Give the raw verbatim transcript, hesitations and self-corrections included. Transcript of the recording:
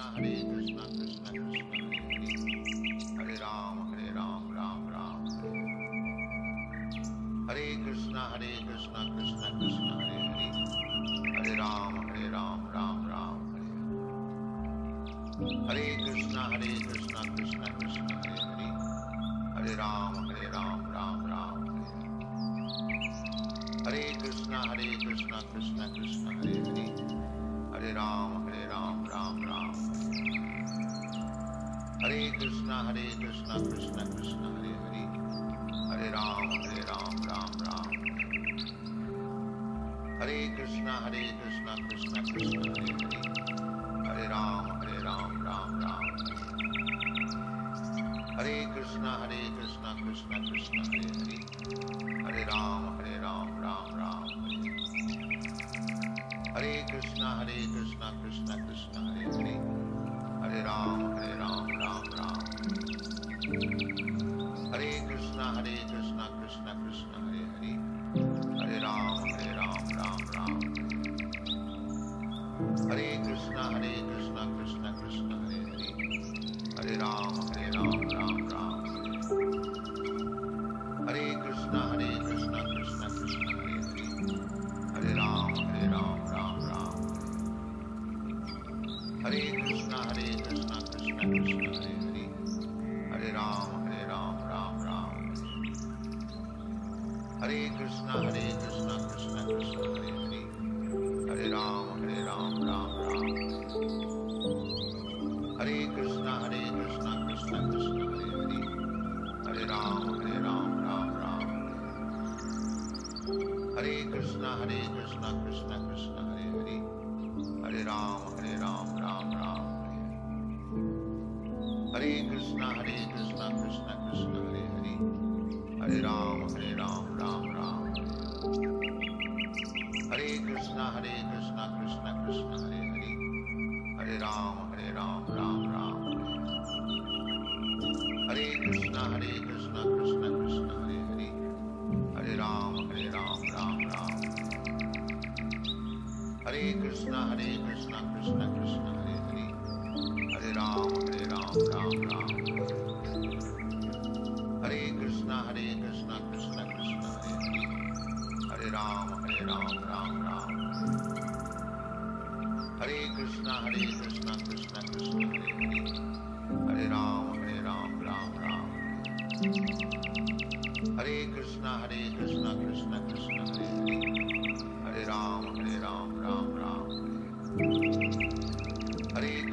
Hare Krishna, Krishna Krishna, Hare Hare, Hare Ram, Hare Ram, Ram Ram, Hare Krishna, Hare Krishna, Krishna Krishna, Hare Hare, Hare Ram, Hare Ram, Ram Ram, Hare Krishna, Hare Krishna, Krishna Krishna, Hare Hare, Hare Ram, Hare Ram, Ram Ram, Hare Krishna, Hare Krishna, Krishna Krishna, Hare Hare, Hare Ram, Hare Ram, Ram Ram, Hare Krishna, Hare Krishna, Krishna Krishna, Hare Hare, Hare Ram, Hare Ram, Ram Ram, Hare Krishna, Hare Krishna, Krishna Krishna, Hare Hare, Hare Ram, Hare Ram, Ram Ram, Hare Krishna, Hare Krishna, Krishna Krishna, Hare Hare, Hare Ram, Hare Ram, Ram Ram, Hare Krishna, Hare Krishna, Krishna Krishna, Hare Hare, Hare Ram, Hare Ram, Ram Ram, Hare Krishna, Hare Krishna, Krishna Krishna, Hare Hare, Hare Ram, Hare Ram, Ram Ram, Hare Krishna, Hare Krishna, Krishna Krishna, Hare Hare, Hare Ram, Hare Ram, Ram Ram, Hare Krishna, Hare Krishna, Krishna Krishna, Hare Hare, Hare Ram, Hare Ram, Ram Ram, Hare Krishna, Hare Krishna, Krishna Krishna, Hare Hare, Hare Ram, Hare Ram, Ram Ram, Hare Krishna, Hare Krishna, Krishna Krishna, Hare Hare, Hare Ram, Hare Ram, Ram Ram, Hare Krishna, Hare Krishna, Krishna Krishna, Hare Hare, Hare Ram, Hare Ram, Ram Ram, Hare Krishna, Hare Krishna, Krishna Krishna, Hare Hare, Hare Ram, Hare Ram, Ram Ram, Hare Krishna, Hare Krishna, Krishna Krishna, Hare Hare, Hare Ram, Hare Ram, Ram Ram, Hare Krishna, Hare Krishna, Krishna Krishna, Hare Hare, Hare Ram, Hare Ram, Ram Ram, Hare Krishna, Hare Krishna, Krishna Krishna, Hare Hare, Hare Ram, Hare Ram, Ram Ram, Hare Krishna, Hare Krishna, Krishna Krishna, Hare Hare, Hare Ram, Hare Ram, Ram Ram, Hare Krishna, Hare Krishna, Krishna Krishna, Hare Hare, Hare Ram, Hare Ram, Ram Ram, Hare Krishna, Hare Krishna, Krishna Krishna, Hare Hare, Hare Ram, Hare Ram, Ram Ram, Hare Krishna, Hare Krishna, Krishna Krishna, Hare Hare, Hare Ram, Hare Ram, Ram Ram, Hare